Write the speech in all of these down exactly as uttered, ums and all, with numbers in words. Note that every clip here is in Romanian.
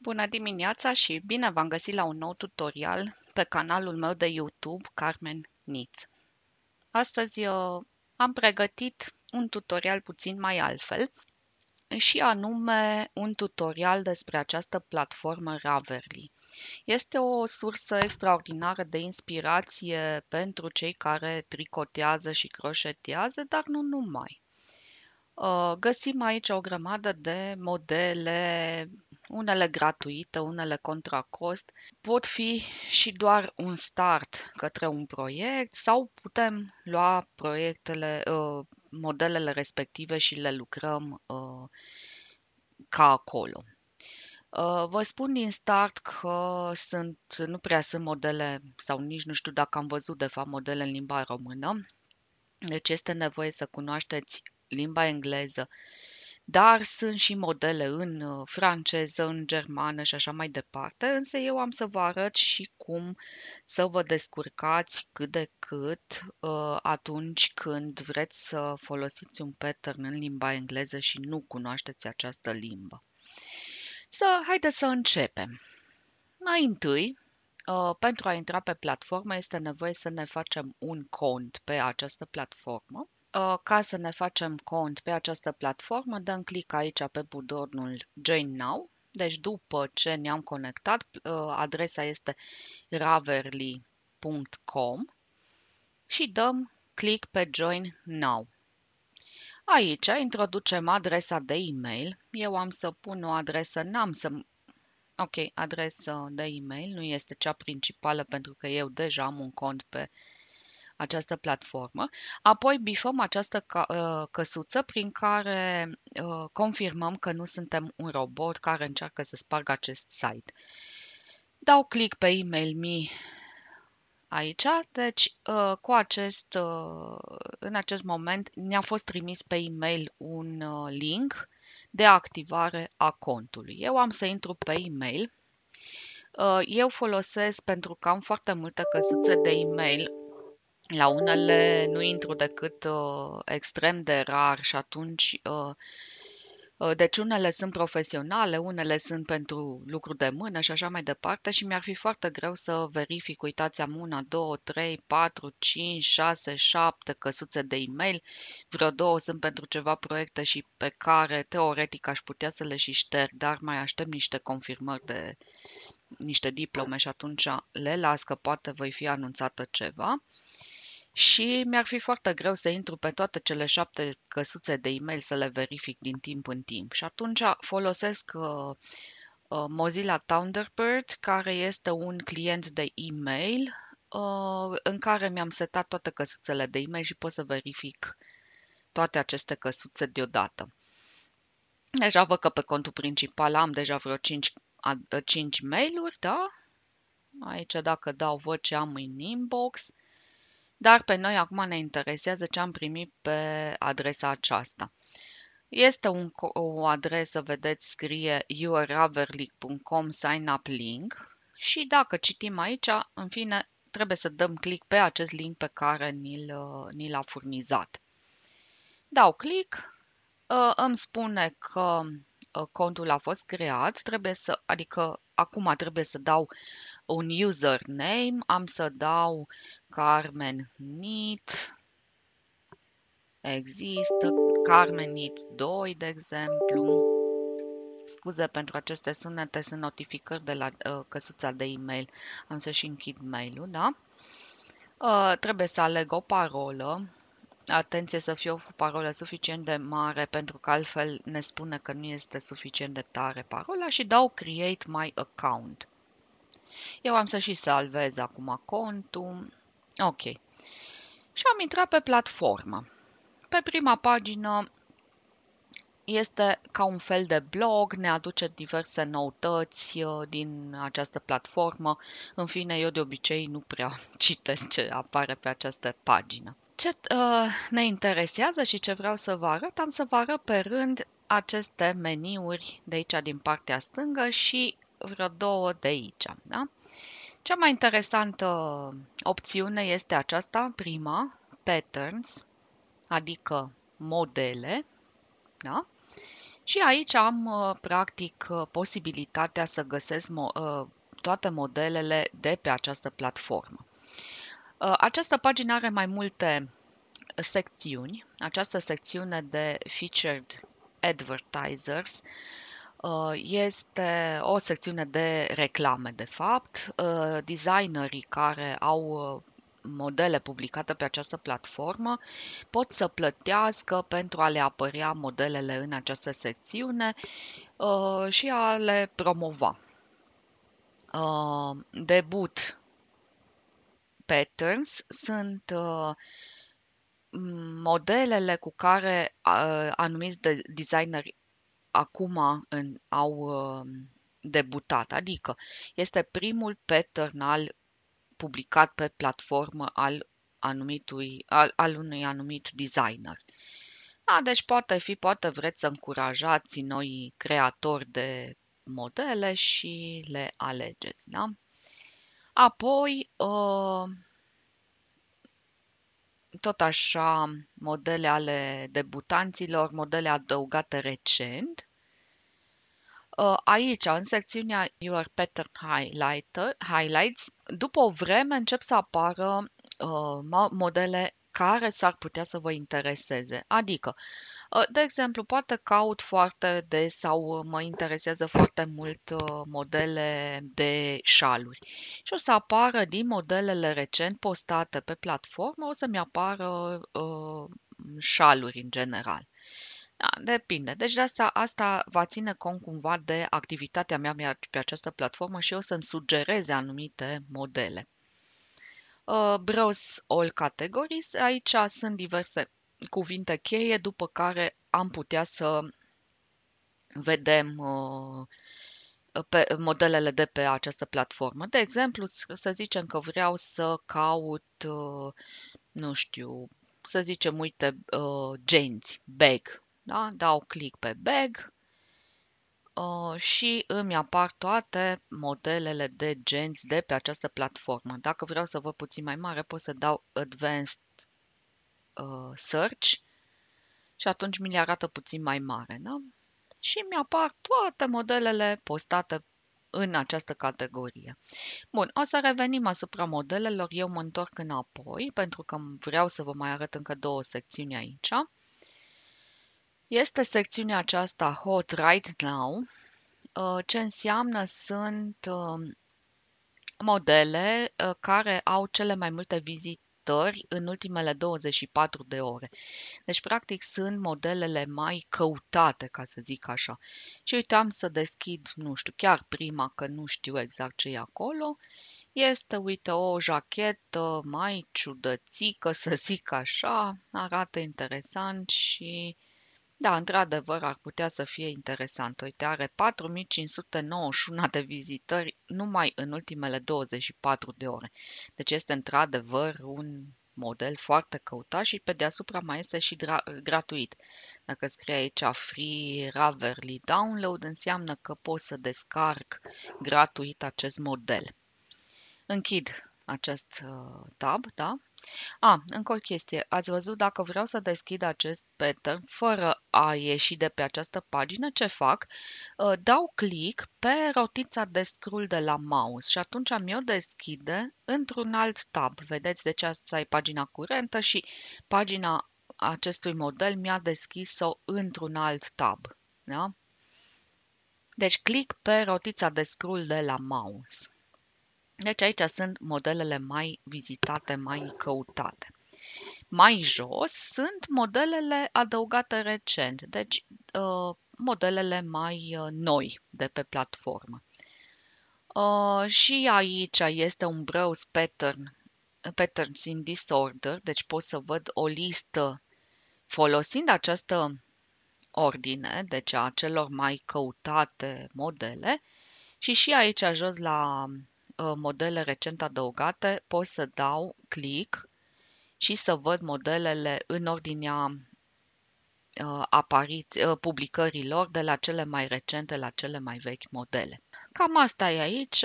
Bună dimineața și bine v-am găsit la un nou tutorial pe canalul meu de YouTube, Carmen Neat. Astăzi uh, am pregătit un tutorial puțin mai altfel și anume un tutorial despre această platformă Ravelry. Este o sursă extraordinară de inspirație pentru cei care tricotează și croșetează, dar nu numai. Uh, Găsim aici o grămadă de modele, unele gratuite, unele contra cost. Pot fi și doar un start către un proiect sau putem lua proiectele, uh, modelele respective și le lucrăm uh, ca acolo. Uh, Vă spun din start că sunt, nu prea sunt modele sau nici nu știu dacă am văzut de fapt modele în limba română. Deci este nevoie să cunoașteți limba engleză, dar sunt și modele în uh, franceză, în germană și așa mai departe, însă eu am să vă arăt și cum să vă descurcați cât de cât uh, atunci când vreți să folosiți un pattern în limba engleză și nu cunoașteți această limbă. Să, haideți să începem. Mai întâi, uh, pentru a intra pe platformă este nevoie să ne facem un cont pe această platformă. Uh, Ca să ne facem cont pe această platformă, dăm click aici pe butonul Join Now. Deci după ce ne-am conectat, uh, adresa este ravelry punct com și dăm click pe Join Now. Aici introducem adresa de e-mail. Eu am să pun o adresă, n-am să... Ok, adresa de e-mail nu este cea principală pentru că eu deja am un cont pe această platformă. Apoi bifăm această căsuță prin care uh, confirmăm că nu suntem un robot care încearcă să spargă acest site. Dau click pe email me aici, deci uh, cu acest, uh, în acest moment ne-a fost trimis pe e-mail un uh, link de activare a contului. Eu am să intru pe e-mail. Uh, eu folosesc, pentru că am foarte multe căsuțe de e-mail, la unele nu intru decât uh, extrem de rar și atunci, uh, uh, deci unele sunt profesionale, unele sunt pentru lucru de mână și așa mai departe și mi-ar fi foarte greu să verific, uitați, am una, două, trei, patru, cinci, șase, șapte căsuțe de e-mail, vreo două sunt pentru ceva proiecte și pe care teoretic aș putea să le și șterg, dar mai aștept niște confirmări de niște diplome și atunci le las că poate voi fi anunțată ceva. Și mi-ar fi foarte greu să intru pe toate cele șapte căsuțe de e-mail să le verific din timp în timp. Și atunci folosesc uh, uh, Mozilla Thunderbird, care este un client de e-mail uh, în care mi-am setat toate căsuțele de e-mail și pot să verific toate aceste căsuțe deodată. Deja văd că pe contul principal am deja vreo cinci, cinci mail-uri, da? Aici dacă dau văd ce am în inbox. Dar pe noi acum ne interesează ce am primit pe adresa aceasta. Este un, o adresă, vedeți, scrie yourravelry punct com sign up link și dacă citim aici, în fine, trebuie să dăm click pe acest link pe care ni-l, ni l-a furnizat. Dau click, îmi spune că contul a fost creat, trebuie să, adică acum trebuie să dau un username, am să dau Carmen Neat, există Carmen Neat doi, de exemplu. Scuze pentru aceste sunete, sunt notificări de la uh, căsuța de e-mail. Am să și închid mail-ul, da? Uh, trebuie să aleg o parolă. Atenție să fie o parolă suficient de mare, pentru că altfel ne spune că nu este suficient de tare parola și dau Create My Account. Eu am să și salvez acum contul. Ok. Și am intrat pe platformă. Pe prima pagină este ca un fel de blog, ne aduce diverse noutăți din această platformă. În fine, eu de obicei nu prea citesc ce apare pe această pagină. Ce uh, ne interesează și ce vreau să vă arăt, am să vă arăt pe rând aceste meniuri de aici din partea stângă și vreo două de aici. Da? Cea mai interesantă opțiune este aceasta, prima, Patterns, adică modele, da? Și aici am, uh, practic, uh, posibilitatea să găsesc mo- uh, toate modelele de pe această platformă. Uh, Această pagină are mai multe secțiuni. Această secțiune de Featured Advertisers uh, este o secțiune de reclame, de fapt. Uh, Designerii care au uh, modele publicate pe această platformă pot să plătească pentru a le apărea modelele în această secțiune uh, și a le promova. Uh, Debut patterns sunt uh, modelele cu care uh, anumiți de designeri acum în, au uh, debutat, adică este primul pattern al publicat pe platformă al anumitui, al, al unui anumit designer. Da, deci poate fi, poate vreți să încurajați noi creatori de modele și le alegeți, da? Apoi, uh, tot așa, modele ale debutanților, modele adăugate recent. Uh, Aici, în secțiunea Your Pattern Highlighter, Highlights, după o vreme încep să apară uh, modele care s-ar putea să vă intereseze. Adică, uh, de exemplu, poate caut foarte des sau mă interesează foarte mult uh, modele de șaluri. Și o să apară din modelele recent postate pe platformă, o să-mi apară uh, șaluri în general. Da, depinde. Deci de asta, asta va ține cont cumva de activitatea mea pe această platformă și o să-mi sugereze anumite modele. Uh, Browse all categories. Aici sunt diverse cuvinte cheie după care am putea să vedem uh, pe modelele de pe această platformă. De exemplu, să zicem că vreau să caut, uh, nu știu, să zicem, uite, uh, genți, bag. Da? Dau click pe bag uh, și îmi apar toate modelele de genți de pe această platformă. Dacă vreau să văd puțin mai mare, pot să dau Advanced uh, Search și atunci mi le arată puțin mai mare. Da? Și mi apar toate modelele postate în această categorie. Bun, o să revenim asupra modelelor. Eu mă întorc înapoi pentru că vreau să vă mai arăt încă două secțiuni aici. Este secțiunea aceasta Hot Right Now. Ce înseamnă sunt modele care au cele mai multe vizitări în ultimele douăzeci și patru de ore. Deci, practic, sunt modelele mai căutate, ca să zic așa. Și uitam să deschid, nu știu, chiar prima, că nu știu exact ce e acolo. Este, uite, o jachetă mai ciudățică, să zic așa, arată interesant și, da, într-adevăr, ar putea să fie interesant. Uite, are patru mii cinci sute nouăzeci și unu de vizitări numai în ultimele douăzeci și patru de ore. Deci este, într-adevăr, un model foarte căutat și pe deasupra mai este și gratuit. Dacă scrie aici Free Ravelry Download, înseamnă că pot să descarc gratuit acest model. Închid acest uh, tab, da? A, încă o chestie. Ați văzut, dacă vreau să deschid acest pattern fără a ieși de pe această pagină, ce fac? Uh, dau click pe rotița de scroll de la mouse și atunci mi-o deschide într-un alt tab. Vedeți, deci asta e pagina curentă și pagina acestui model mi-a deschis-o într-un alt tab. Da? Deci click pe rotița de scroll de la mouse. Deci aici sunt modelele mai vizitate, mai căutate. Mai jos sunt modelele adăugate recent, deci uh, modelele mai uh, noi de pe platformă. Uh, și aici este un browse pattern, patterns in disorder, deci pot să văd o listă folosind această ordine, deci a celor mai căutate modele. Și și aici jos la uh, modele recent adăugate pot să dau click și să văd modelele în ordinea uh, apariți, uh, publicărilor de la cele mai recente la cele mai vechi modele. Cam asta e aici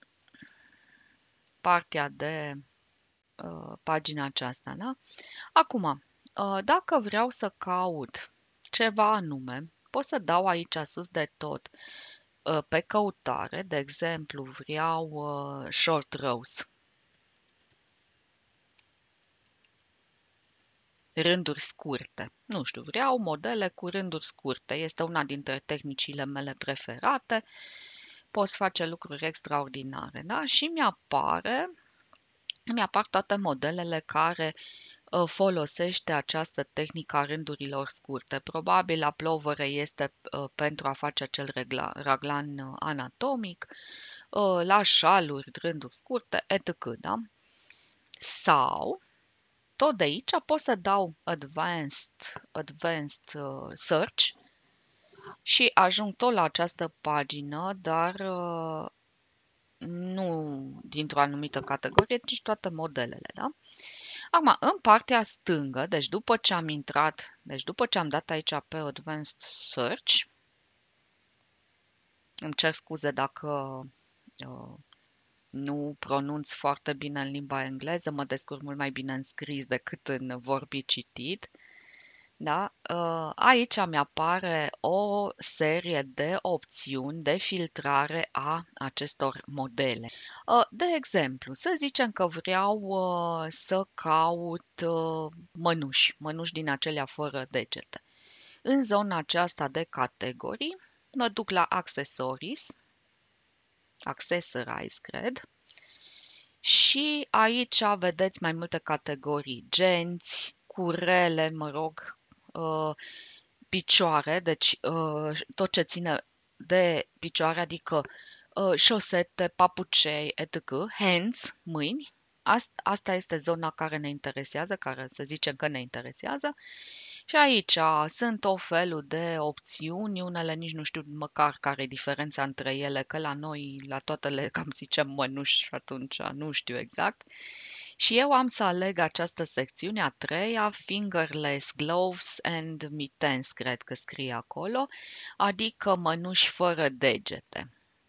partea de uh, pagina aceasta. Da? Acum, uh, dacă vreau să caut ceva anume, pot să dau aici sus de tot uh, pe căutare, de exemplu, vreau uh, short rows, rânduri scurte. Nu știu, vreau modele cu rânduri scurte. Este una dintre tehnicile mele preferate. Poți face lucruri extraordinare, da? Și mi-apare, mi-apar toate modelele care uh, folosește această tehnică a rândurilor scurte. Probabil la plovăre este uh, pentru a face acel regla, raglan uh, anatomic, uh, la șaluri, rânduri scurte, et cetera. Da? Sau tot de aici pot să dau Advanced, advanced uh, Search și ajung tot la această pagină, dar uh, nu dintr-o anumită categorie, ci toate modelele. Da? Acum, în partea stângă, deci după ce am intrat, deci după ce am dat aici pe Advanced Search, îmi cer scuze dacă uh, nu pronunț foarte bine în limba engleză, mă descurc mult mai bine în scris decât în vorbit citit. Da? Aici mi apare o serie de opțiuni de filtrare a acestor modele. De exemplu, să zicem că vreau să caut mănuși, mănuși din acelea fără degete. În zona aceasta de categorii, mă duc la Accessories, Accessorize, cred, și aici vedeți mai multe categorii, genți, curele, mă rog, uh, picioare, deci uh, tot ce ține de picioare, adică uh, șosete, papucei, et cetera, hands, mâini. Asta, asta este zona care ne interesează, care să zicem că ne interesează. Și aici sunt o felul de opțiuni, unele nici nu știu măcar care e diferența între ele, că la noi, la toate le cam zicem mănuși și atunci nu știu exact. Și eu am să aleg această secțiune a treia, Fingerless Gloves and Mittens, cred că scrie acolo, adică mănuși fără degete.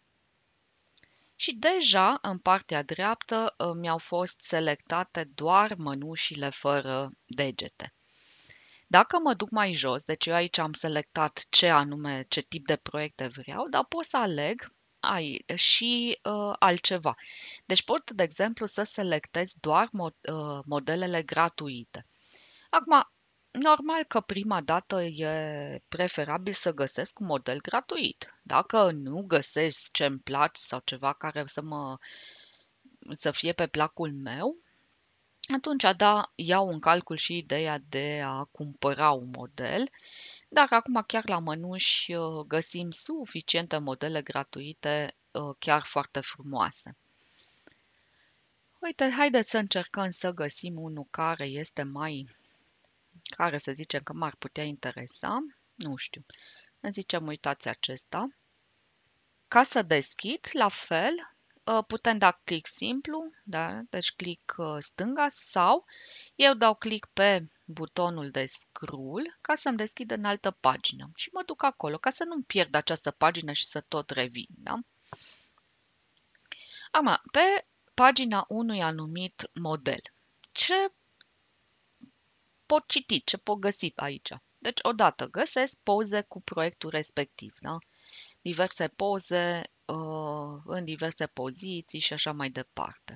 Și deja în partea dreaptă mi-au fost selectate doar mănușile fără degete. Dacă mă duc mai jos, deci eu aici am selectat ce anume, ce tip de proiecte vreau, dar pot să aleg ai, și uh, altceva. Deci pot, de exemplu, să selectez doar mod, uh, modelele gratuite. Acum, normal că prima dată e preferabil să găsesc un model gratuit. Dacă nu găsesc ce-mi place sau ceva care să mă să fie pe placul meu, atunci, da, iau în calcul și ideea de a cumpăra un model, dar acum chiar la mănuși găsim suficiente modele gratuite, chiar foarte frumoase. Uite, haideți să încercăm să găsim unul care este mai, care să zicem că m-ar putea interesa, nu știu, să zicem, uitați acesta. Ca să deschid, la fel, putem da click simplu, da? Deci click stânga sau eu dau click pe butonul de scroll ca să-mi deschid în altă pagină și mă duc acolo ca să nu-mi pierd această pagină și să tot revin. Da? Acum, pe pagina unui anumit model, ce pot citi, ce pot găsi aici? Deci, odată găsesc poze cu proiectul respectiv, da? Diverse poze uh, în diverse poziții și așa mai departe.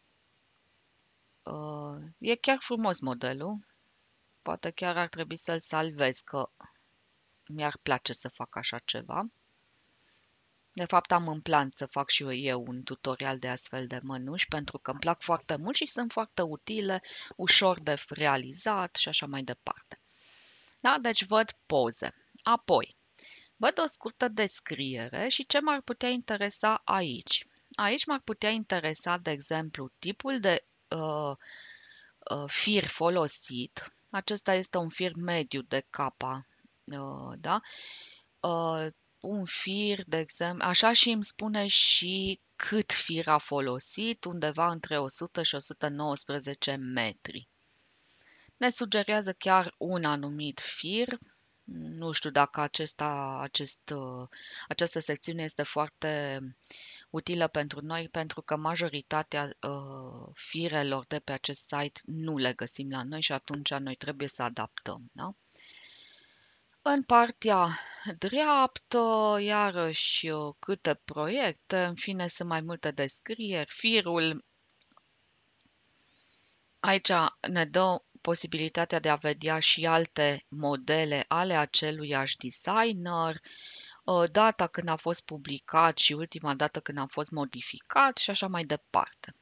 Uh, e chiar frumos modelul. Poate chiar ar trebui să-l salvez, că mi-ar place să fac așa ceva. De fapt, am în plan să fac și eu un tutorial de astfel de mănuși, pentru că îmi plac foarte mult și sunt foarte utile, ușor de realizat și așa mai departe. Da? Deci văd poze. Apoi, văd o scurtă descriere și ce m-ar putea interesa aici. Aici m-ar putea interesa, de exemplu, tipul de uh, uh, fir folosit. Acesta este un fir mediu de capa, uh, da? Uh, un fir, de exemplu, așa și îmi spune și cât fir a folosit, undeva între o sută și o sută nouăsprezece metri. Ne sugerează chiar un anumit fir. Nu știu dacă acesta, acest, această secțiune este foarte utilă pentru noi, pentru că majoritatea uh, firelor de pe acest site nu le găsim la noi și atunci noi trebuie să adaptăm. Da? În partea dreaptă, iarăși uh, câte proiecte, în fine sunt mai multe descrieri. Firul aici ne dă posibilitatea de a vedea și alte modele ale aceluiași designer, uh, data când a fost publicat și ultima dată când a fost modificat și așa mai departe.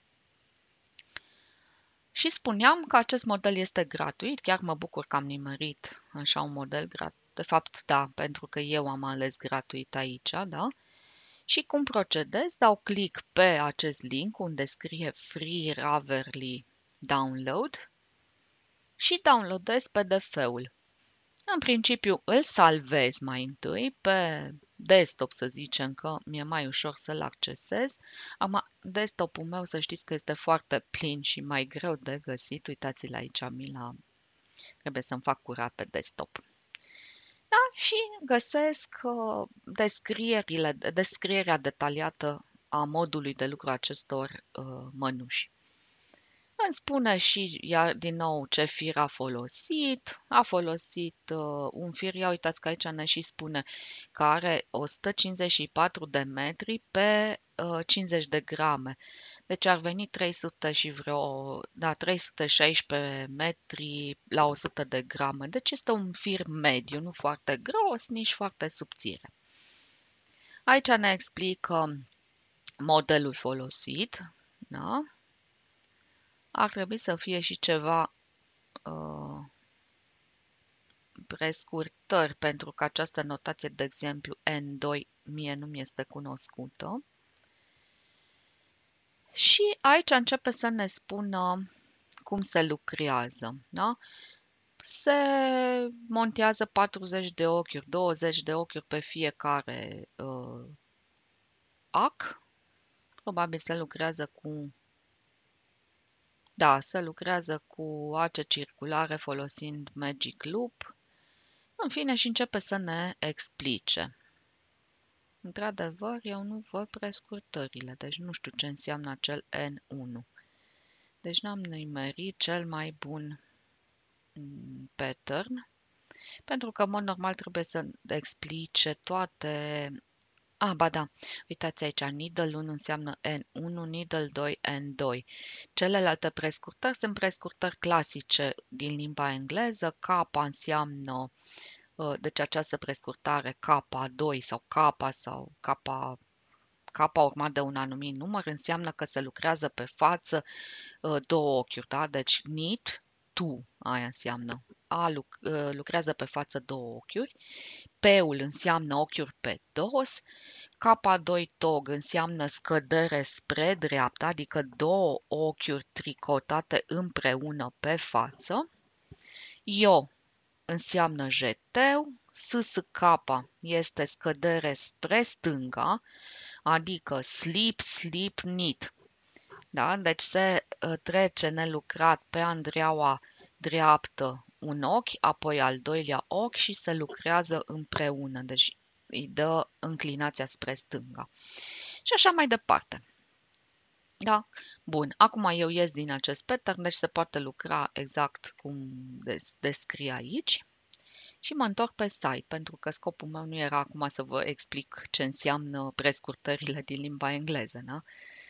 Și spuneam că acest model este gratuit, chiar mă bucur că am nimerit așa un model gratuit. De fapt, da, pentru că eu am ales gratuit aici, da? Și cum procedez? Dau click pe acest link unde scrie Free Ravelry Download și downloadez P D F-ul. În principiu îl salvez mai întâi pe desktop, să zicem că mi-e mai ușor să-l accesez. Acum, desktop-ul meu să știți că este foarte plin și mai greu de găsit. Uitați-l aici, Mila, trebuie să-mi fac curat pe desktop. Da, și găsesc uh, descrierile, descrierea detaliată a modului de lucru acestor uh, mănuși. Îmi spune și ea din nou ce fir a folosit. A folosit uh, un fir, ia uitați că aici ne și spune că are o sută cincizeci și patru de metri pe uh, cincizeci de grame. Deci ar veni trei sute și vreo, da, trei sute șaisprezece metri la o sută de grame. Deci este un fir mediu, nu foarte gros, nici foarte subțire. Aici ne explică modelul folosit, da? Ar trebui să fie și ceva uh, prescurtări, pentru că această notație, de exemplu, N doi, mie nu mi este cunoscută. Și aici începe să ne spună cum se lucrează. Da? Se montează patruzeci de ochiuri, douăzeci de ochiuri pe fiecare uh, ac. Probabil se lucrează cu Da, se lucrează cu ace circulare folosind Magic Loop. În fine, și începe să ne explice. Într-adevăr, eu nu văd prescurtările, deci nu știu ce înseamnă acel N unu. Deci n-am nimerit cel mai bun pattern, pentru că, în mod normal, trebuie să explice toate. Ah, ba da, uitați aici, needle unu înseamnă N unu, needle doi, N doi. Celelalte prescurtări sunt prescurtări clasice din limba engleză. Kappa înseamnă, deci această prescurtare K doi sau K sau K, K urmat de un anumit număr, înseamnă că se lucrează pe față două ochiuri, da? Deci need to, aia înseamnă. A lucrează pe față două ochiuri. P-ul înseamnă ochiuri pe dos. K doi tog înseamnă scădere spre dreapta, adică două ochiuri tricotate împreună pe față. Io înseamnă jeteu. S S K este scădere spre stânga, adică slip, slip, knit. Da? Deci se trece nelucrat pe andreaua dreaptă un ochi, apoi al doilea ochi și se lucrează împreună. Deci îi dă înclinația spre stânga. Și așa mai departe. Da? Bun. Acum eu ies din acest pattern, deci se poate lucra exact cum descrie aici. Și mă întorc pe site, pentru că scopul meu nu era acum să vă explic ce înseamnă prescurtările din limba engleză. Da?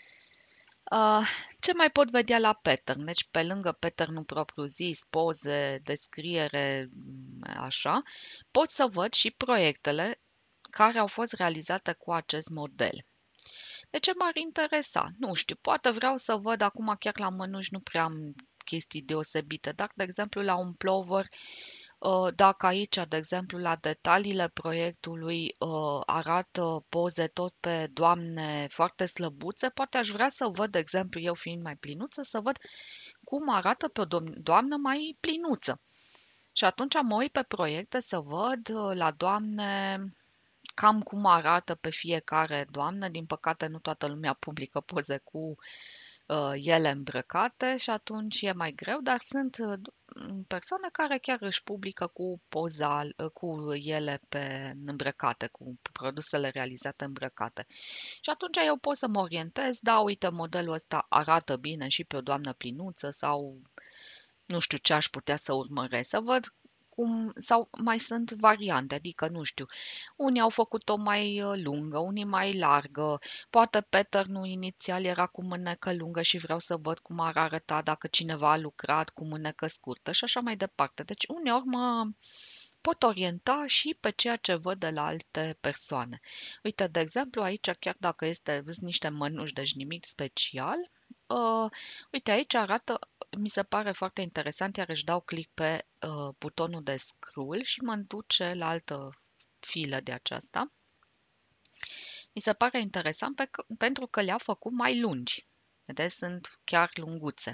Uh, ce mai pot vedea la pattern? Deci pe lângă pattern-ul propriu-zis, poze, descriere, așa, pot să văd și proiectele care au fost realizate cu acest model. De ce m-ar interesa? Nu știu, poate vreau să văd acum chiar la mănuși, nu prea am chestii deosebite, dar, de exemplu, la un plover, dacă aici, de exemplu, la detaliile proiectului arată poze tot pe doamne foarte slăbuțe, poate aș vrea să văd, de exemplu, eu fiind mai plinuță, să văd cum arată pe o doamnă mai plinuță. Și atunci mă uit pe proiecte să văd la doamne cam cum arată pe fiecare doamnă. Din păcate, nu toată lumea publică poze cu uh, ele îmbrăcate și atunci e mai greu, dar sunt uh, persoane care chiar își publică cu poza, uh, cu ele pe îmbrăcate, cu produsele realizate îmbrăcate. Și atunci eu pot să mă orientez, da, uite, modelul ăsta arată bine și pe o doamnă plinuță sau nu știu ce aș putea să urmăresc, să văd cum, sau mai sunt variante, adică nu știu, unii au făcut-o mai uh, lungă, unii mai largă, poate pattern-ul inițial era cu mânecă lungă și vreau să văd cum ar arăta dacă cineva a lucrat cu mânecă scurtă și așa mai departe. Deci uneori mă pot orienta și pe ceea ce văd de la alte persoane. Uite, de exemplu, aici, chiar dacă este sunt niște mănuși, deci nimic special, uh, uite, aici arată, mi se pare foarte interesant, iar își dau click pe uh, butonul de scroll și mă duce la altă filă de aceasta. Mi se pare interesant pe că, pentru că le-a făcut mai lungi. Vedeți, sunt chiar lunguțe.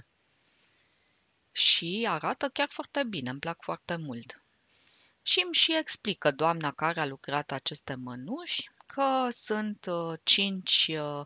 Și arată chiar foarte bine, îmi plac foarte mult. Și îmi și explică doamna care a lucrat aceste mănuși că sunt uh, cinci uh,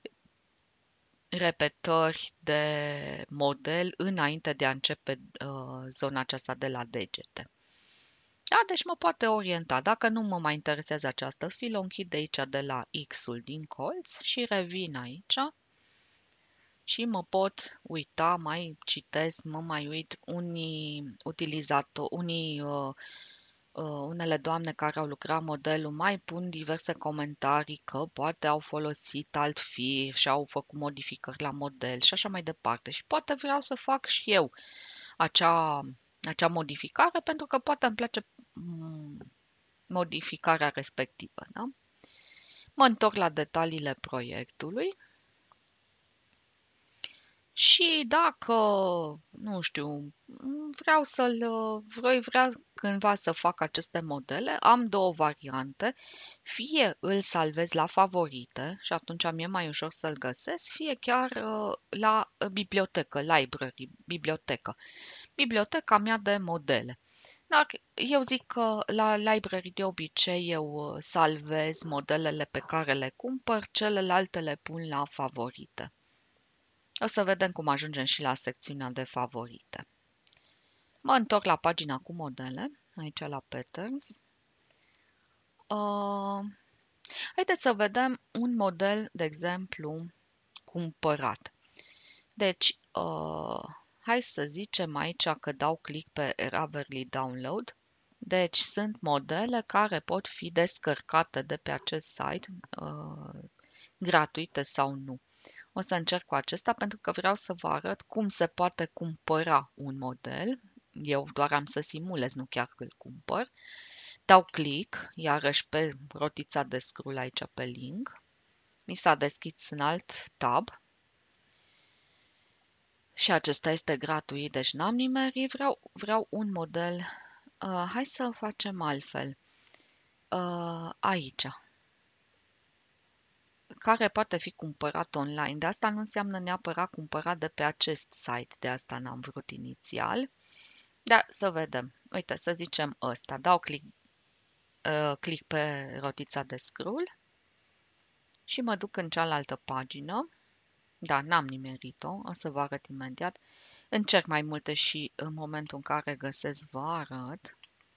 repetări de model înainte de a începe uh, zona aceasta de la degete. Da, deci mă poate orienta. Dacă nu mă mai interesează această filă, o închid de aici de la X-ul din colț și revin aici și mă pot uita, mai citesc, mă mai uit unii utilizatori, unii uh, uh, unele doamne care au lucrat modelul mai pun diverse comentarii că poate au folosit alt fir și au făcut modificări la model și așa mai departe. Și poate vreau să fac și eu acea, acea modificare pentru că poate îmi place mm, modificarea respectivă. Da? Mă întorc la detaliile proiectului. Și dacă, nu știu, vreau să-l, voi vrea cândva să fac aceste modele, am două variante, fie îl salvez la favorite și atunci mi-e mai ușor să-l găsesc, fie chiar uh, la bibliotecă, library, bibliotecă, biblioteca mea de modele. Dar eu zic că la library de obicei eu salvez modelele pe care le cumpăr, celelalte le pun la favorite. O să vedem cum ajungem și la secțiunea de favorite. Mă întorc la pagina cu modele, aici la Patterns. Uh, haideți să vedem un model, de exemplu, cumpărat. Deci, uh, hai să zicem aici că dau click pe Ravelry Download. Deci sunt modele care pot fi descărcate de pe acest site, uh, gratuite sau nu. O să încerc cu acesta pentru că vreau să vă arăt cum se poate cumpăra un model. Eu doar am să simulez, nu chiar că îl cumpăr. Dau click, iarăși pe rotița de scroll aici pe link. Mi s-a deschis în alt tab. Și acesta este gratuit, deci n-am nimerit. Vreau, vreau un model. Uh, hai să facem altfel. Uh, aici. Care poate fi cumpărat online. De asta nu înseamnă neapărat cumpărat de pe acest site, de asta n-am vrut inițial. Dar să vedem. Uite, să zicem ăsta. Dau click, uh, click pe rotița de scroll și mă duc în cealaltă pagină. Da, n-am nimerit-o, o să vă arăt imediat. Încerc mai multe și în momentul în care găsesc vă arăt.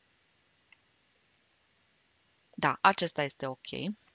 Da, acesta este ok.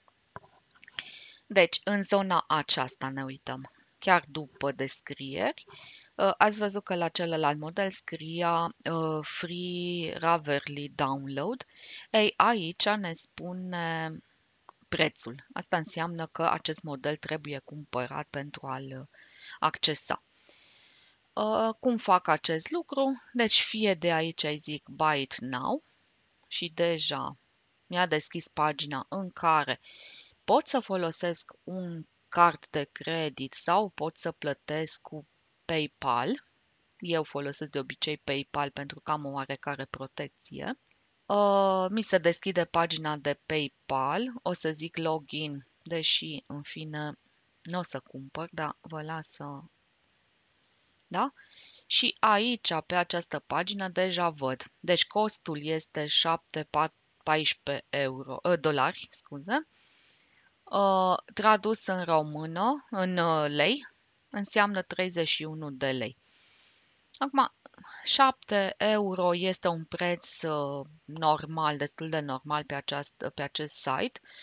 Deci, în zona aceasta ne uităm. Chiar după descrieri, ați văzut că la celălalt model scria uh, Free Ravelry Download. Ei, aici ne spune prețul. Asta înseamnă că acest model trebuie cumpărat pentru a-l accesa. Uh, cum fac acest lucru? Deci fie de aici îi zic Buy it now și deja mi-a deschis pagina în care pot să folosesc un card de credit sau pot să plătesc cu PayPal. Eu folosesc de obicei PayPal pentru că am o oarecare protecție. Uh, mi se deschide pagina de PayPal. O să zic login, deși în fine nu o să cumpăr, dar vă las să... Da? Și aici, pe această pagină, deja văd. Deci costul este șapte virgulă paisprezece euro, uh, dolari, scuze. Uh, tradus în română, în uh, lei, înseamnă treizeci și unu de lei. Acum, șapte euro este un preț uh, normal, destul de normal pe, aceast, pe acest site.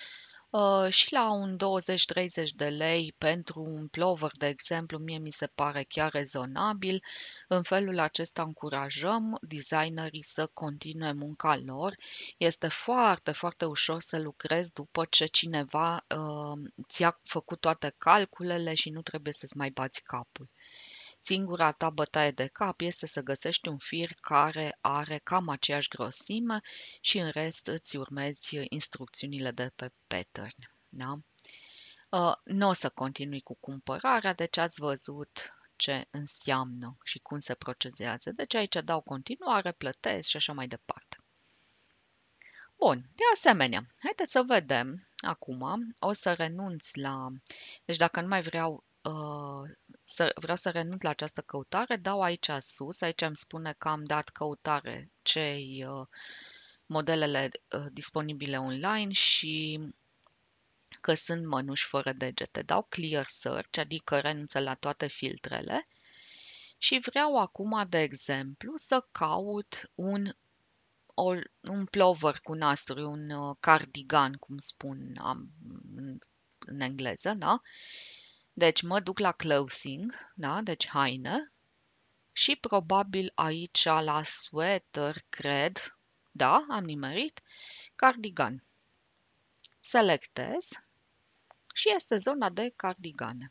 Uh, și la un douăzeci treizeci de lei pentru un plover, de exemplu, mie mi se pare chiar rezonabil. În felul acesta încurajăm designerii să continue munca lor. Este foarte, foarte ușor să lucrezi după ce cineva uh, ți-a făcut toate calculele și nu trebuie să-ți mai bați capul. Singura ta bătaie de cap este să găsești un fir care are cam aceeași grosime și în rest îți urmezi instrucțiunile de pe pattern. Da? Uh, nu o să continui cu cumpărarea, deci ați văzut ce înseamnă și cum se procedează. Deci aici dau continuare, plătesc și așa mai departe. Bun, de asemenea, haideți să vedem acum, o să renunț la, deci dacă nu mai vreau uh, să, vreau să renunț la această căutare, dau aici sus, aici îmi spune că am dat căutare cei uh, modelele uh, disponibile online și că sunt mănuși fără degete. Dau clear search, adică renunță la toate filtrele și vreau acum, de exemplu, să caut un o, un plover cu nasturi, un uh, cardigan, cum spun am, în, în engleză, da? Deci mă duc la clothing, da? Deci haine și probabil aici la sweater, cred, da, am nimerit, cardigan. Selectez și este zona de cardigane.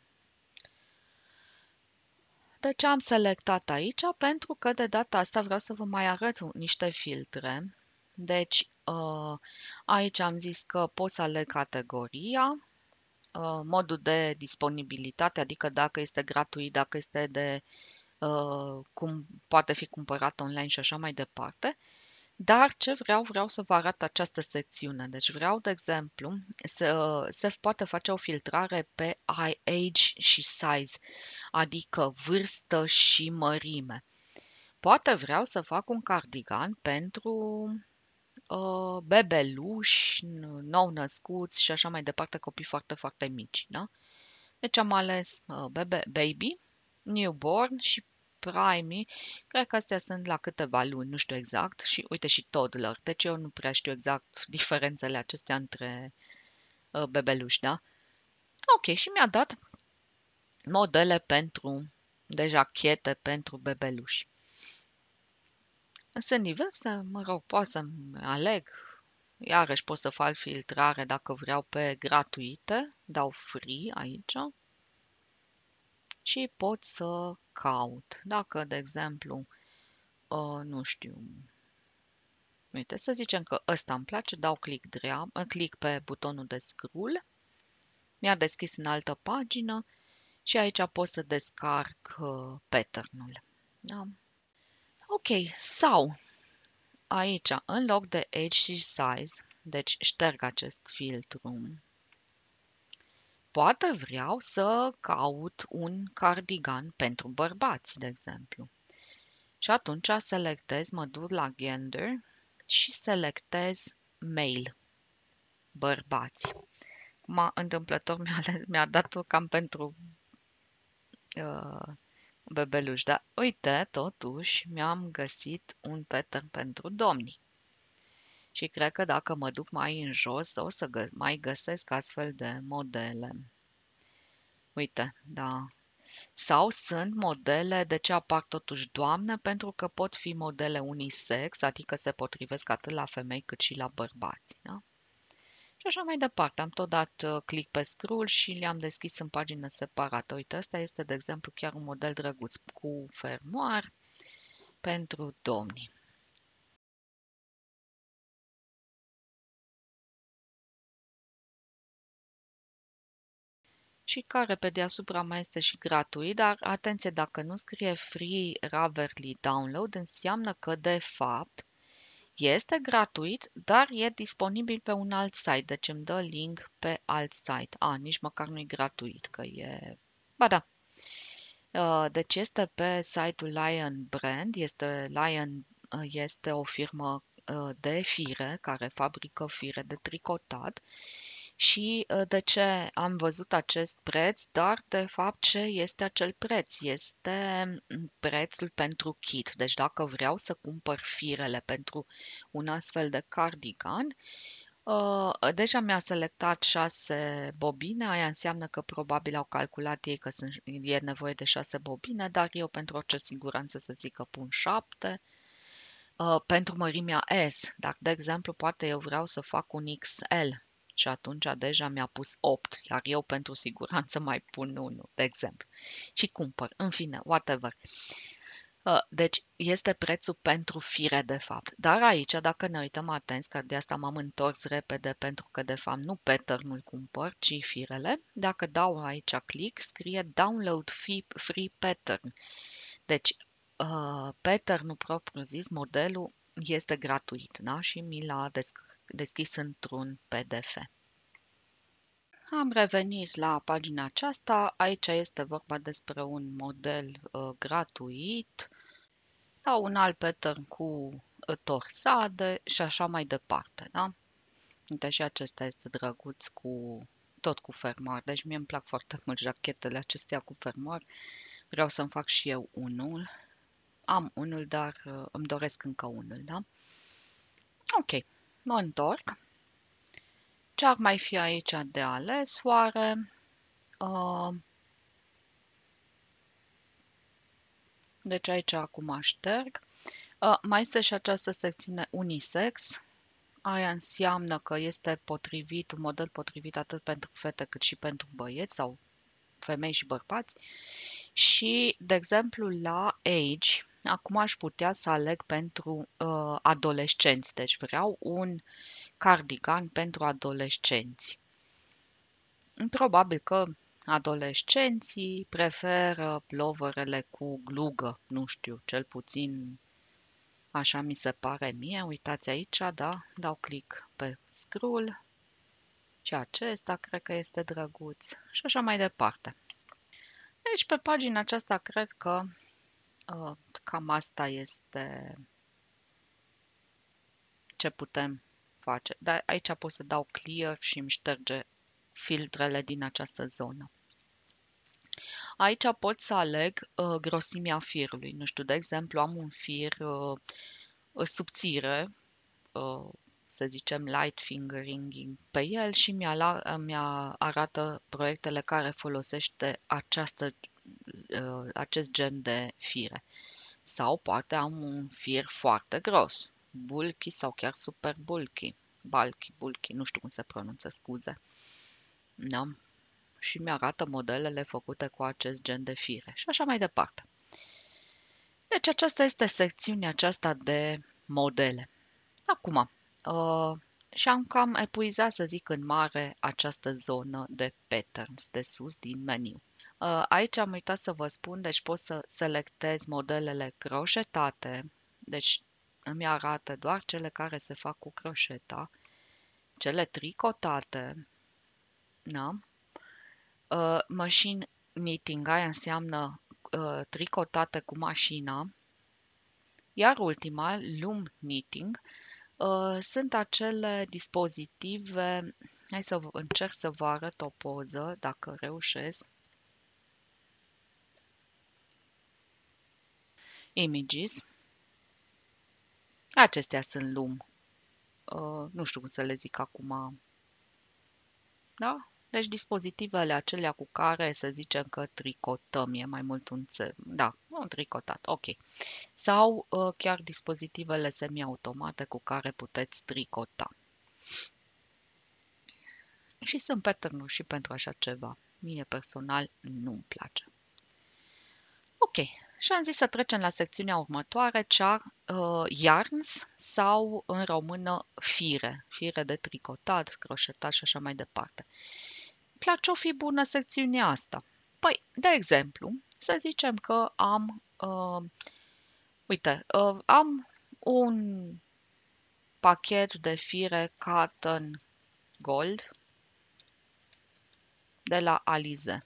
Deci am selectat aici pentru că de data asta vreau să vă mai arăt niște filtre. Deci uh, aici am zis că pot să aleg categoria, uh, modul de disponibilitate, adică dacă este gratuit, dacă este de uh, cum poate fi cumpărat online și așa mai departe. Dar ce vreau, vreau să vă arăt această secțiune. Deci vreau, de exemplu, să se poate face o filtrare pe age și size, adică vârstă și mărime. Poate vreau să fac un cardigan pentru uh, bebeluși, nou-născuți și așa mai departe, copii foarte, foarte mici. Da? Deci am ales uh, bebe, baby, newborn și primii. Cred că astea sunt la câteva luni, nu știu exact. Și uite și toddler. Deci eu nu prea știu exact diferențele acestea între uh, bebeluși, da? Ok, și mi-a dat modele pentru, deja chete pentru bebeluși. Sunt diverse, mă rog, pot să aleg. Iarăși pot să fac filtrare dacă vreau pe gratuite, dau free aici. Și pot să caut. Dacă, de exemplu, uh, nu știu, uite, să zicem că ăsta îmi place, dau click, dreap, click pe butonul de scroll, mi-a deschis în altă pagină și aici pot să descarc uh, pattern-ul. Da? Ok, sau aici, în loc de age și size, deci șterg acest filtru, poate vreau să caut un cardigan pentru bărbați, de exemplu. Și atunci selectez, mă duc la gender și selectez male, bărbați. Acum, întâmplător mi-a, mi-a dat-o cam pentru uh, bebeluș, dar uite, totuși mi-am găsit un pattern pentru domnii. Și cred că dacă mă duc mai în jos, o să gă- mai găsesc astfel de modele. Uite, da. Sau sunt modele, de ce apar totuși doamne? Pentru că pot fi modele unisex, adică se potrivesc atât la femei cât și la bărbați. Da? Și așa mai departe. Am tot dat uh, click pe scroll și le-am deschis în pagină separată. Uite, ăsta este, de exemplu, chiar un model drăguț cu fermoar pentru domni. Și care pe deasupra mai este și gratuit, dar atenție, dacă nu scrie Free Ravelry Download, înseamnă că de fapt este gratuit, dar e disponibil pe un alt site, deci îmi dă link pe alt site. A, nici măcar nu e gratuit, că e... Ba da. Deci este pe site-ul Lion Brand, este Lion este o firmă de fire care fabrică fire de tricotat. Și de ce am văzut acest preț, dar de fapt ce este acel preț? Este prețul pentru kit. Deci dacă vreau să cumpăr firele pentru un astfel de cardigan, Uh, deja mi-a selectat șase bobine, aia înseamnă că probabil au calculat ei că sunt, e nevoie de șase bobine, dar eu pentru orice siguranță să zic că pun șapte. Uh, pentru mărimea S, dacă de exemplu poate eu vreau să fac un X L și atunci deja mi-a pus opt, iar eu pentru siguranță mai pun unu, de exemplu. Și cumpăr, în fine, whatever. Uh, Deci este prețul pentru fire, de fapt. Dar aici, dacă ne uităm atenți, că de asta m-am întors repede, pentru că, de fapt, nu pattern-ul cumpăr, ci firele, dacă dau aici click, scrie Download Free Pattern. Deci, uh, pattern-ul propriu-zis, modelul, este gratuit, da? Și mi l-a deschis într-un P D F. Am revenit la pagina aceasta. Aici este vorba despre un model uh, gratuit, sau un alt pattern cu uh, torsade și așa mai departe, da? Uite, și acesta este drăguț, cu tot cu fermoar. Deci mie îmi plac foarte mult jachetele acestea cu fermoar. Vreau să-mi fac și eu unul. Am unul, dar uh, îmi doresc încă unul, da? Ok, mă întorc. Ce ar mai fi aici de ales, oare? Uh, deci aici acum șterg. Uh, mai este și această secțiune unisex. Aia înseamnă că este potrivit, un model potrivit atât pentru fete cât și pentru băieți sau femei și bărbați. Și, de exemplu, la age, acum aș putea să aleg pentru uh, adolescenți. Deci vreau un cardigan pentru adolescenți. Probabil că adolescenții preferă ploverele cu glugă, nu știu, cel puțin așa mi se pare mie. Uitați aici, da, dau click pe scroll și acesta cred că este drăguț și așa mai departe. Deci pe pagina aceasta cred că uh, cam asta este ce putem face. Dar aici pot să dau clear și îmi șterge filtrele din această zonă. Aici pot să aleg uh, grosimea firului. Nu știu, de exemplu, am un fir uh, subțire, uh, să zicem light fingering pe el și mi-a, mi-a arată proiectele care folosește această, uh, acest gen de fire. Sau poate am un fir foarte gros, bulky sau chiar super bulky, bulky, bulky, nu știu cum se pronunță, scuze. Da? Și mi-arată modelele făcute cu acest gen de fire și așa mai departe. Deci aceasta este secțiunea aceasta de modele. Acum, uh, și-am cam epuizat, să zic, în mare această zonă de patterns de sus din meniu. Uh, aici am uitat să vă spun, deci pot să selectez modelele croșetate, deci îmi arată doar cele care se fac cu croșeta, cele tricotate, da? Uh, machine knitting, aia înseamnă uh, tricotate cu mașina, iar ultima, loom knitting, uh, sunt acele dispozitive, hai să încerc să vă arăt o poză, dacă reușesc, images, acestea sunt loom, uh, nu știu cum să le zic acum, da? Deci dispozitivele acelea cu care să zicem că tricotăm, e mai mult un țe, da, un tricotat, ok. Sau uh, chiar dispozitivele semi-automate cu care puteți tricota. Și sunt pattern-uri și pentru așa ceva. Mie personal nu-mi place. Ok, și am zis să trecem la secțiunea următoare, char, uh, yarns sau în română fire, fire de tricotat, croșetat și așa mai departe. La ce-o fi bună secțiunea asta? Păi, de exemplu, să zicem că am, uh, uite, uh, am un pachet de fire Cotton Gold de la Alize.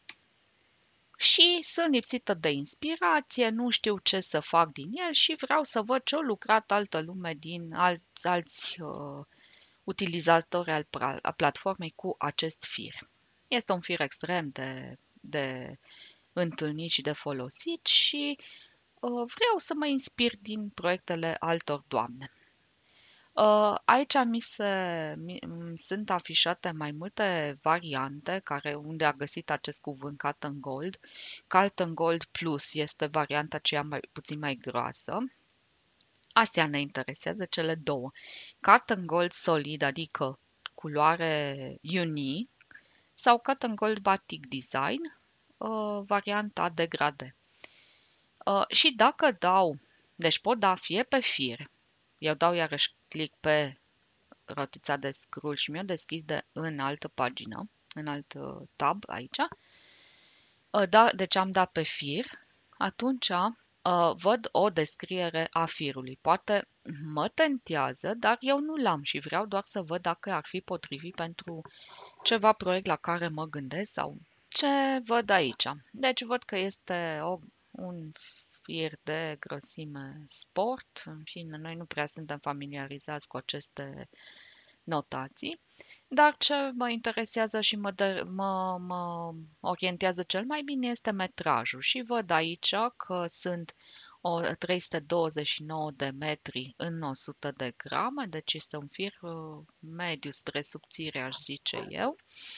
Și sunt lipsită de inspirație, nu știu ce să fac din el și vreau să văd ce-a lucrat altă lume din alți, alți uh, utilizatori al, al platformei cu acest fir. Este un fir extrem de, de întâlnit și de folosit și uh, vreau să mă inspir din proiectele altor doamne. Uh, aici mi se, mi, îmi sunt afișate mai multe variante care unde a găsit acest cuvânt Cotton Gold. Cotton Gold Plus este varianta aceea mai, puțin mai groasă. Astea ne interesează cele două. Cotton Gold Solid, adică culoare uni, sau Cotton Gold Batik Design, uh, varianta degradé. Uh, și dacă dau, deci pot da fie pe fir, eu dau iarăși click pe rotița de scroll și mi-o deschis de în altă pagină, în alt uh, tab aici. Uh, da, deci am dat pe fir, atunci uh, văd o descriere a firului. Poate mă tentează, dar eu nu l-am și vreau doar să văd dacă ar fi potrivit pentru ceva proiect la care mă gândesc sau ce văd aici. Deci văd că este o, un fir de grosime sport. În fine, noi nu prea suntem familiarizați cu aceste notații, dar ce mă interesează și mă, de, mă, mă orientează cel mai bine este metrajul și văd aici că sunt o trei sute douăzeci și nouă de metri în o sută de grame, deci este un fir uh, mediu spre subțire, aș zice eu.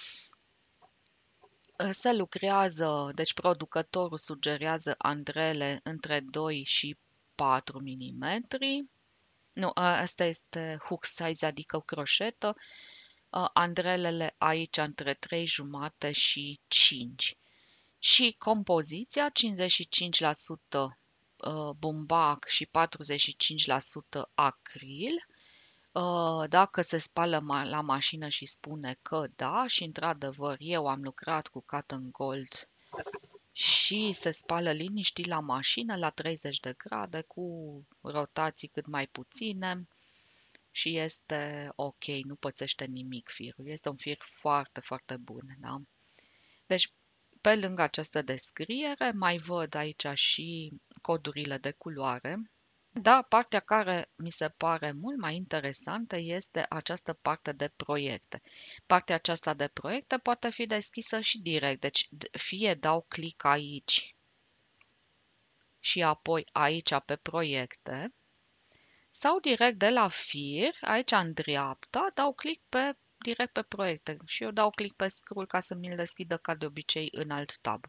Se lucrează, deci producătorul sugerează andrele între doi și patru milimetri. Nu, asta este hook size, adică croșetă. Andrelele aici între trei jumate și cinci. Și compoziția cincizeci și cinci la sută bumbac și patruzeci și cinci la sută acril. Dacă se spală la mașină și spune că da, și într-adevăr eu am lucrat cu Cotton Gold și se spală liniștit la mașină la treizeci de grade cu rotații cât mai puține și este ok, nu pățește nimic firul. Este un fir foarte, foarte bun, da? Deci, pe lângă această descriere, mai văd aici și codurile de culoare. Da, partea care mi se pare mult mai interesantă este această parte de proiecte. Partea aceasta de proiecte poate fi deschisă și direct, deci fie dau click aici și apoi aici pe proiecte, sau direct de la fir, aici în dreapta, dau click pe, direct pe proiecte și eu dau click pe scroll ca să mi-l deschidă ca de obicei în alt tab.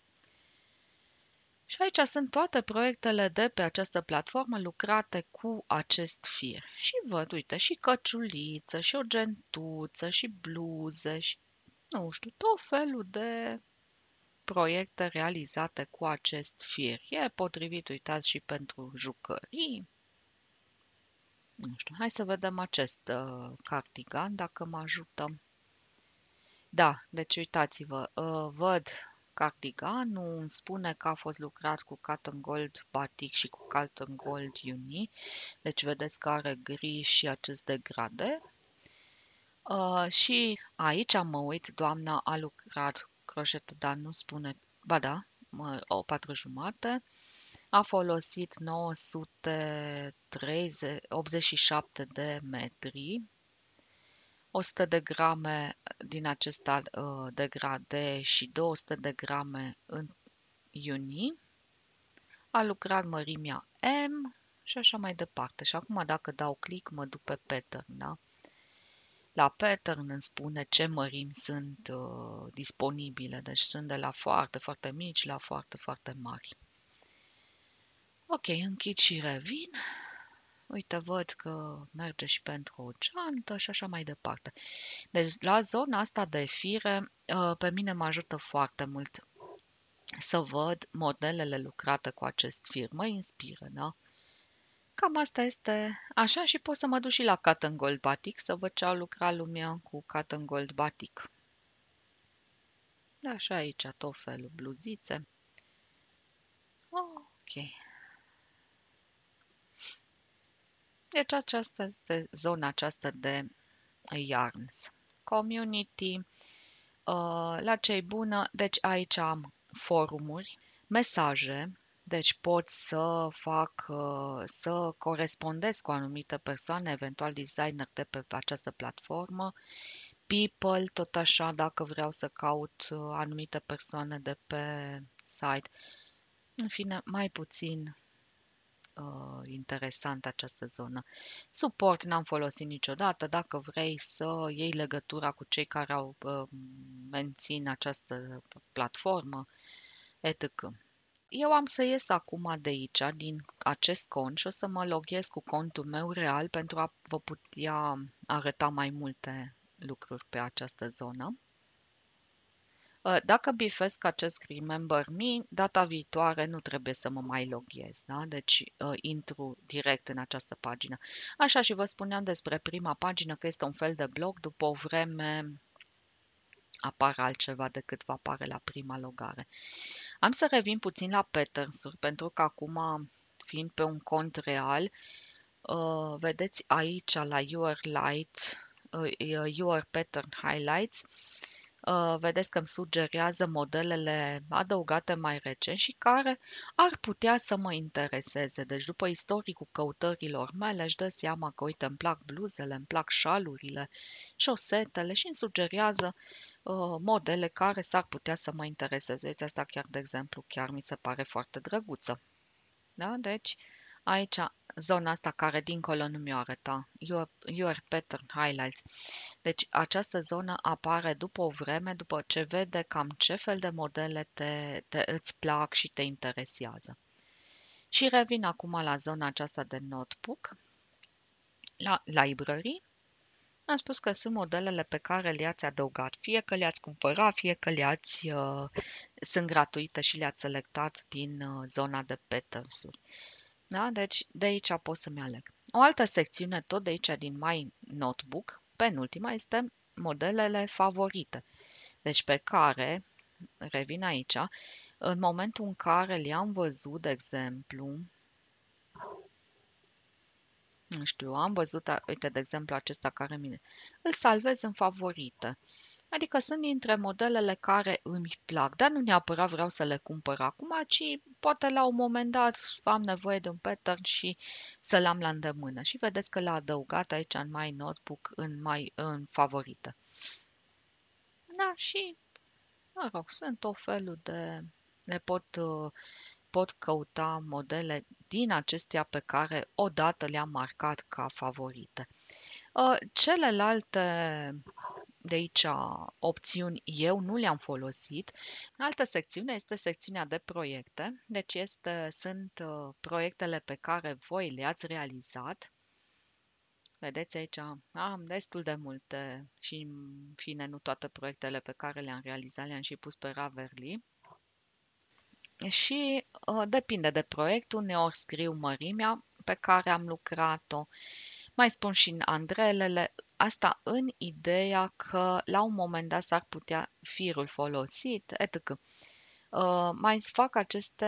Și aici sunt toate proiectele de pe această platformă lucrate cu acest fir. Și văd, uite, și căciuliță, și o gentuță, și bluze, și nu știu, tot felul de proiecte realizate cu acest fir. E potrivit, uitați, și pentru jucării. Nu știu, hai să vedem acest uh, cardigan, dacă mă ajută. Da, deci uitați-vă, uh, văd cardiganul, îmi spune că a fost lucrat cu Cotton Gold Batik și cu Cotton Gold Uni. Deci vedeți că are gri și acest degrade. Uh, și aici mă uit, doamna a lucrat croșetă, dar nu spune, ba da, o patru jumate. A folosit nouă sute optzeci și șapte de metri, o sută de grame din acest uh, degrade și două sute de grame în uni. A lucrat mărimea M și așa mai departe. Și acum dacă dau click mă duc pe pattern, da? La pattern îmi spune ce mărimi sunt uh, disponibile, deci sunt de la foarte, foarte mici la foarte, foarte mari. Ok, închid și revin. Uite, văd că merge și pentru o geantă și așa mai departe. Deci, la zona asta de fire, pe mine mă ajută foarte mult să văd modelele lucrate cu acest fir. Mă inspiră, da? Cam asta este așa și pot să mă duc și la Cotton Gold Batik să văd ce a lucrat lumea cu Cotton Gold Batik. Așa aici tot felul bluzițe. Ok. Deci aceasta este zona aceasta de yarns. Community. La ce-i bună, deci aici am forumuri, mesaje, deci pot să fac, să corespondez cu anumite persoane, eventual designer de pe această platformă, people, tot așa, dacă vreau să caut anumite persoane de pe site. În fine, mai puțin uh, interesantă această zonă. Suport n-am folosit niciodată. Dacă vrei să iei legătura cu cei care au uh, mențin această platformă, et cetera. Eu am să ies acum de aici, din acest cont și o să mă loghez cu contul meu real pentru a vă putea arăta mai multe lucruri pe această zonă. Dacă bifesc acest Remember Me, data viitoare nu trebuie să mă mai loghez, da? Deci uh, intru direct în această pagină. Așa, și vă spuneam despre prima pagină că este un fel de blog, după o vreme apare altceva decât va apare la prima logare. Am să revin puțin la patterns-uri, pentru că acum, fiind pe un cont real, uh, vedeți aici la Your Light, uh, Your Pattern Highlights, uh, vedeți că îmi sugerează modelele adăugate mai recent și care ar putea să mă intereseze. Deci după istoricul căutărilor mele își dă seama că, uite, îmi plac bluzele, îmi plac șalurile, șosetele și îmi sugerează uh, modele care s-ar putea să mă intereseze. Uite, asta chiar, de exemplu, chiar mi se pare foarte drăguță. Da? Deci, aici, zona asta care dincolo nu mi-o arăta, your, your Pattern Highlights. Deci, această zonă apare după o vreme, după ce vede cam ce fel de modele te, te, îți plac și te interesează. Și revin acum la zona aceasta de notebook, la library. Am spus că sunt modelele pe care le-ați adăugat, fie că le-ați cumpărat, fie că le-ați, uh, sunt gratuite și le-ați selectat din uh, zona de patterns-uri. Da? Deci de aici pot să-mi aleg. O altă secțiune tot de aici din My Notebook, penultima, este modelele favorite. Deci pe care, revin aici, în momentul în care le-am văzut, de exemplu, nu știu, am văzut, uite, de exemplu, acesta care mine, îl salvez în favorite. Adică sunt dintre modelele care îmi plac, dar nu neapărat vreau să le cumpăr acum, ci poate la un moment dat am nevoie de un pattern și să-l am la îndemână. Și vedeți că l-a adăugat aici în My Notebook, în, my, în favorite. Da, și, mă rog, sunt o felul de... le pot, pot căuta modele din acestea pe care odată le-am marcat ca favorite. Celelalte de aici opțiuni eu nu le-am folosit. Altă secțiune este secțiunea de proiecte, deci este, sunt uh, proiectele pe care voi le-ați realizat. Vedeți aici, am destul de multe și, în fine, nu toate proiectele pe care le-am realizat le-am și pus pe Ravelry. Și uh, depinde de proiect, uneori scriu mărimea pe care am lucrat-o, mai spun și în andrelele, asta în ideea că la un moment dat s-ar putea firul folosit, et cetera. Uh, mai fac aceste,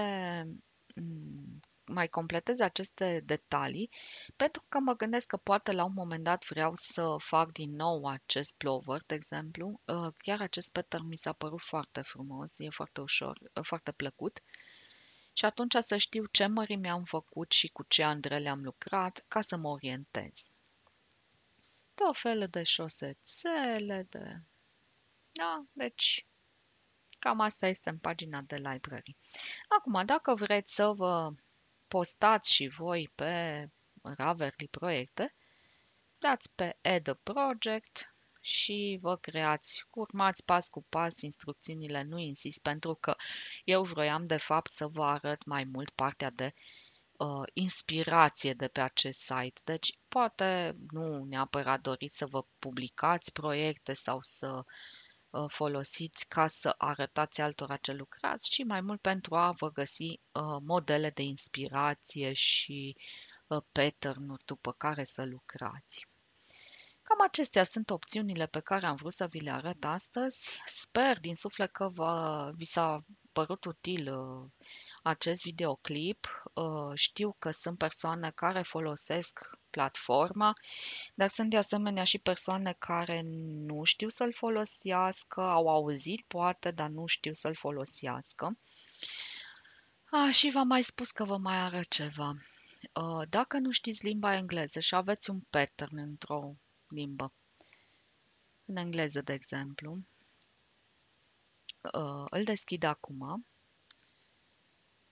mai completez aceste detalii pentru că mă gândesc că poate la un moment dat vreau să fac din nou acest plover, de exemplu. Uh, chiar acest pattern mi s-a părut foarte frumos, e foarte ușor, uh, foarte plăcut. Și atunci să știu ce mărimi am făcut și cu ce andrele am lucrat ca să mă orientez. Tot felul de șosețele, de... Da, deci cam asta este în pagina de library. Acum, dacă vreți să vă postați și voi pe Ravelry proiecte, dați pe Add a Project și vă creați, urmați pas cu pas instrucțiunile, nu insist pentru că eu vroiam de fapt să vă arăt mai mult partea de uh, inspirație de pe acest site. Deci poate nu neapărat doriți să vă publicați proiecte sau să uh, folosiți ca să arătați altora ce lucrați, ci mai mult pentru a vă găsi uh, modele de inspirație și uh, pattern-uri după care să lucrați. Cam acestea sunt opțiunile pe care am vrut să vi le arăt astăzi. Sper din suflet că vă, vi s-a părut util uh, acest videoclip. Uh, știu că sunt persoane care folosesc platforma, dar sunt de asemenea și persoane care nu știu să-l folosească, au auzit poate, dar nu știu să-l folosească. Ah, și v-am mai spus că vă mai arăt ceva. Uh, dacă nu știți limba engleză și aveți un pattern într-o limbă, în engleză, de exemplu, uh, îl deschid acum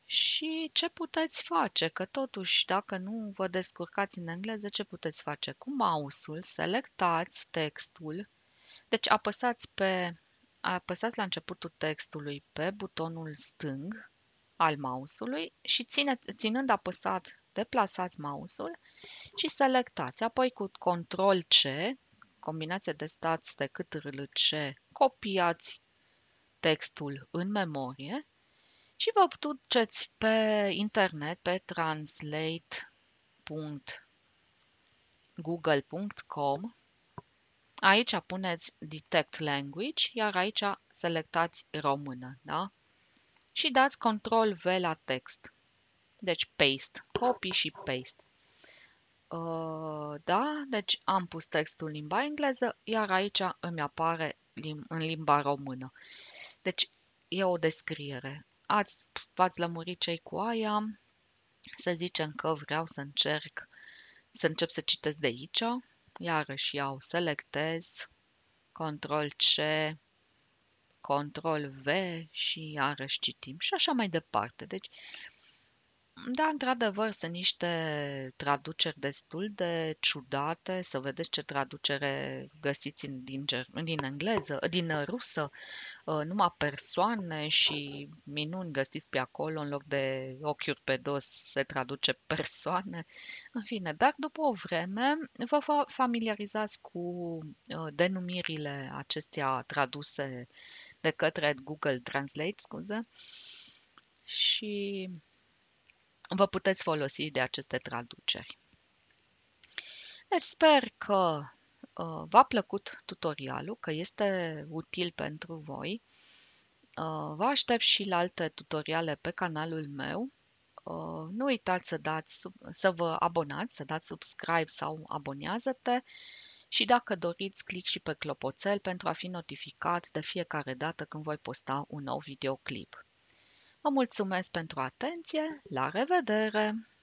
Și ce puteți face? Că totuși, dacă nu vă descurcați în engleză, ce puteți face? Cu mouse-ul selectați textul. Deci apăsați pe apăsați la începutul textului pe butonul stâng al mouse-ului și țineți, ținând apăsat, deplasați mouse-ul și selectați. Apoi cu control C, combinație de stat decât R L C, copiați textul în memorie și vă duceți pe internet pe translate punct google punct com. Aici puneți Detect Language, iar aici selectați română, da? Și dați control V la text. Deci paste, copy și paste. Uh, da, deci am pus textul în limba engleză, iar aici îmi apare lim- în limba română. Deci e o descriere. Ați, v-ați lămurit cei cu aia, să zicem că vreau să încerc să încep să citesc de aici, iarăși iau, selectez, control C, control V și iarăși citim și așa mai departe. Deci, da, într-adevăr, sunt niște traduceri destul de ciudate. Să vedeți ce traducere găsiți în- din, ger- din engleză, din rusă, uh, numai persoane și minuni găsiți pe acolo, în loc de ochiuri pe dos se traduce persoane. În fine, dar după o vreme vă fa- familiarizați cu uh, denumirile acestea traduse de către Google Translate, scuze, și vă puteți folosi de aceste traduceri. Deci sper că uh, v-a plăcut tutorialul, că este util pentru voi. Uh, vă aștept și la alte tutoriale pe canalul meu. Uh, nu uitați să, dați, să vă abonați, să dați subscribe sau abonează-te și dacă doriți, click și pe clopoțel pentru a fi notificat de fiecare dată când voi posta un nou videoclip. Vă mulțumesc pentru atenție, la revedere!